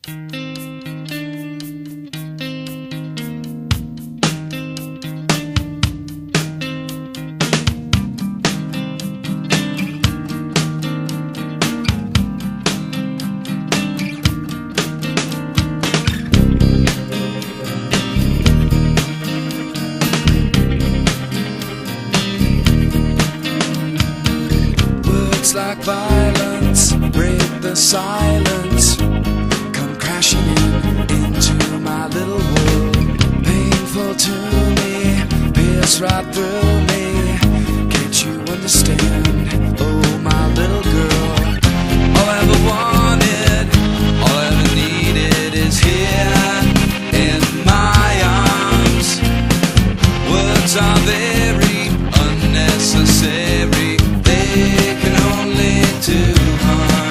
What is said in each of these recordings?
Like violence, break the silence, come crashing into my little world. Painful to me, pierce right through me. Can't you understand? Oh, my little girl. All I ever wanted, all I ever needed is here in my arms. Words are very unnecessary. They can only do harm.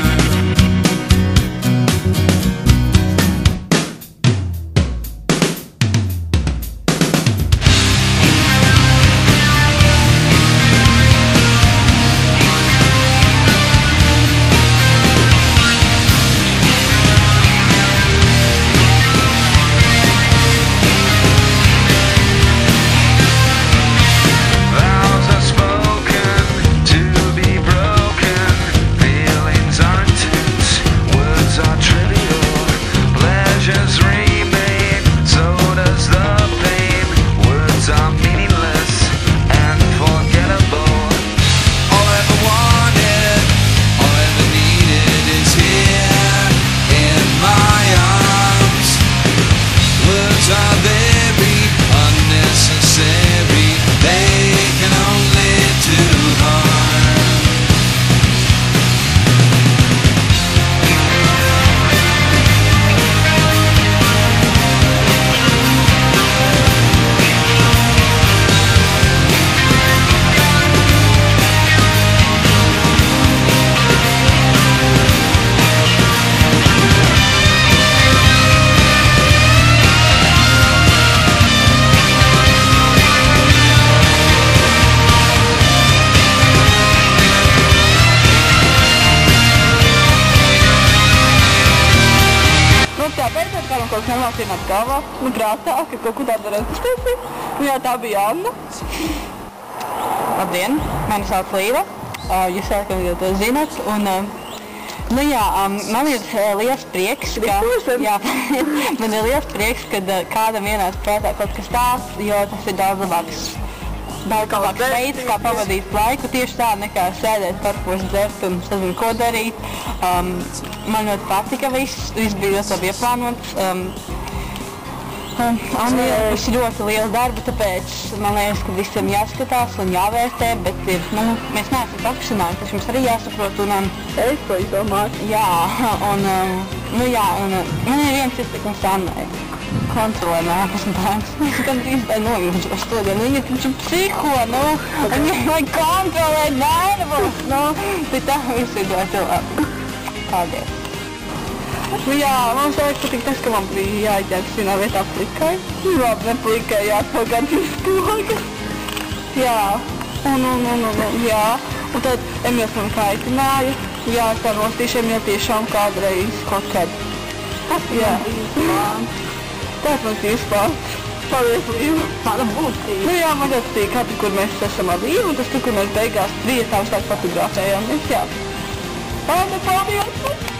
Nenāk ienāk galvā un prātā, ka kaut ko tādu varētu iztaisīt. Jā, tā bija Anna. Labdien, mani sauc Līva. Jūs laikam jau to zināt. Un, man ir liels prieks, man ir liels prieks, kad kādam ienāca prātā kaut kas tāds, jo tas ir daudz labāks veids, kā pavadīt laiku. Tieši tā nekā sēdēt parkos, dzert un sazinu, ko darīt. Man ļoti patika viss bija ļoti labi ieplānots. Anna ir ļoti liela darba, tāpēc man liekas, ka visiem jāskatās un jāvērtē, bet mēs neesam profesionāli, taču mums arī jāsaprot un... Es to izdomāju. Jā, un man ir viens izteikums Annai. Kontrolē nākas bērns. Es gandrīz vai nojūšos to, jo viņa taču psiho, viņai vajag kontrolēt nervus, bet tā viss ir ļoti labi. Paldies. Jā, man šeit patīk tas, ka man bija jāģērbs vienā vietā plikai. Labi, ne plikai, jāspēl gan spogas. Jā, jā. Un tad Emils man kaitināja. Jā, es tā nostīšu Emil tiešām kādreiz kaut kad. Jā. Tas man ir izpārts. Paldies, Līva. Tāda būtība. Jā, man ļoti patīk katru, kur mēs esam ar Līvu, un tas tur, kur mēs beigās vietām stāk fotografējām. Jā. Paldies!